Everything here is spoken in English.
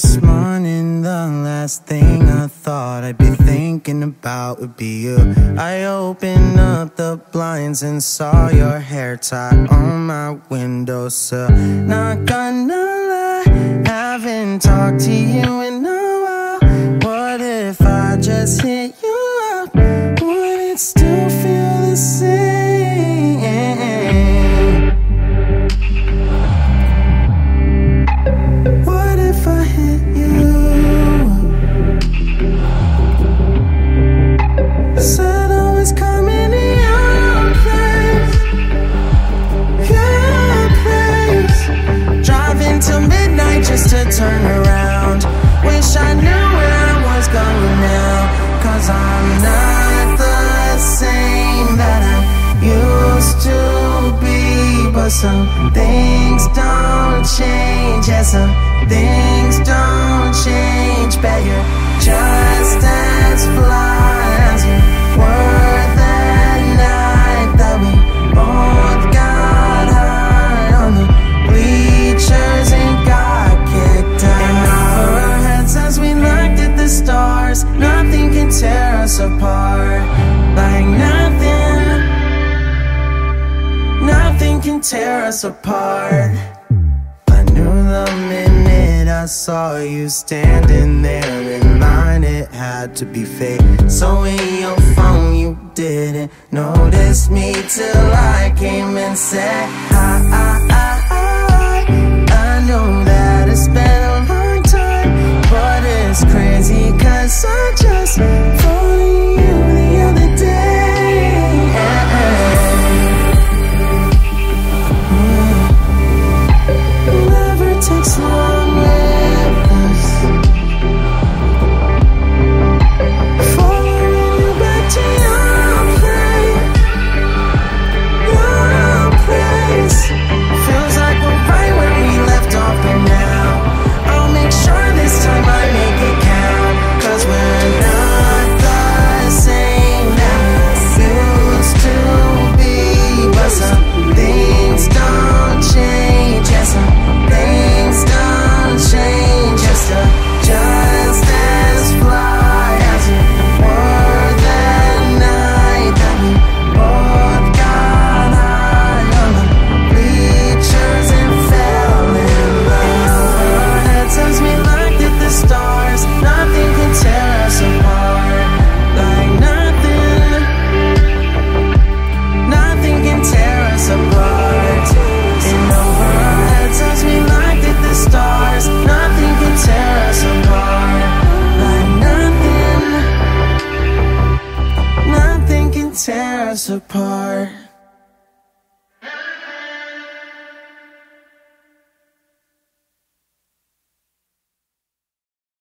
this morning, the last thing I thought I'd be thinking about would be you. I opened up the blinds and saw your hair tie on my windowsill. Not gonna lie, haven't talked to you in a while. What if I just hit you up? Would it still feel the same? What if I hit you up? Said I was coming to your place, driving till midnight just to turn around. Wish I knew where I was going now, 'cause I'm not the same that I used to be. But some things don't change, yeah, some things don't change. Bet you're just as fly as you were that night that we both got high on the bleachers and got kicked out. And over our heads as we looked at the stars, nothing can tear us apart. Like nothing can tear us apart. I knew the minute I saw you standing there in line, it had to be fake. So in your phone you didn't notice me till I came and said hi. I know that it's been a long time, but it's crazy 'cause I just phoned you the other day. Takes long with us, following you back to your place. Feels like we're right where we left off, but now I'll make sure this time I make it count, 'cause we're not the same that we used to be. But some things don't change, yeah, some things don't change. Just as fly as you were that night that we both got high on the bleachers and fell in love. Our heads as we looked at the stars, nothing can tear us apart. Like nothing can tear us apart. And over our heads as we looked at the stars, nothing can tear us apart. Like nothing can tear us apart.